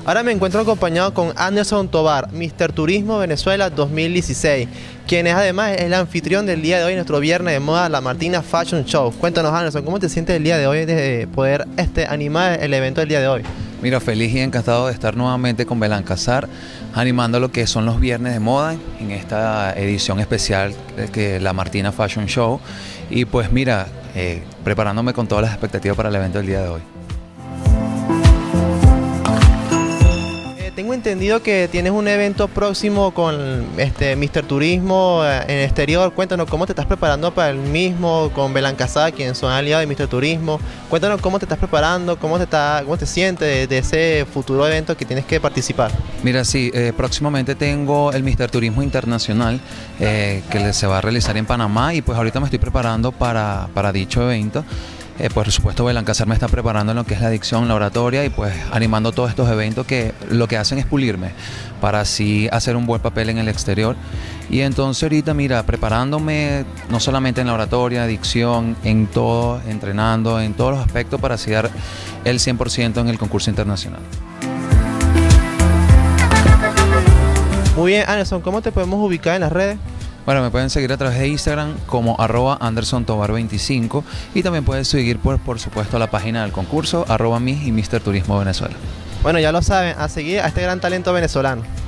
Ahora me encuentro acompañado con Anderson Tovar, Mr. Turismo Venezuela 2016, quien es además el anfitrión del día de hoy, nuestro viernes de moda, la Martina Fashion Show. Cuéntanos, Anderson, ¿cómo te sientes el día de hoy de poder animar el evento del día de hoy? Mira, feliz y encantado de estar nuevamente con Belancazar, animando lo que son los viernes de moda en esta edición especial que la Martina Fashion Show. Y pues mira, preparándome con todas las expectativas para el evento del día de hoy. Tengo entendido que tienes un evento próximo con Mr. Turismo en exterior. Cuéntanos cómo te estás preparando para el mismo con Belancazar, quien son aliados de Mr. Turismo. Cuéntanos cómo te estás preparando, cómo te sientes de ese futuro evento que tienes que participar. Mira, sí, próximamente tengo el Mr. Turismo Internacional que se va a realizar en Panamá y pues ahorita me estoy preparando para dicho evento. Por supuesto, Belancazar me está preparando en lo que es la dicción, la oratoria y pues animando todos estos eventos que lo que hacen es pulirme para así hacer un buen papel en el exterior. Y entonces ahorita, mira, preparándome no solamente en la oratoria, dicción, en todo, entrenando en todos los aspectos para así dar el 100% en el concurso internacional. Muy bien, Anderson, ¿cómo te podemos ubicar en las redes? Bueno, me pueden seguir a través de Instagram como @AndersonTovar25 y también pueden seguir por supuesto la página del concurso @mis y Mr. Turismo Venezuela. Bueno, ya lo saben, a seguir a este gran talento venezolano.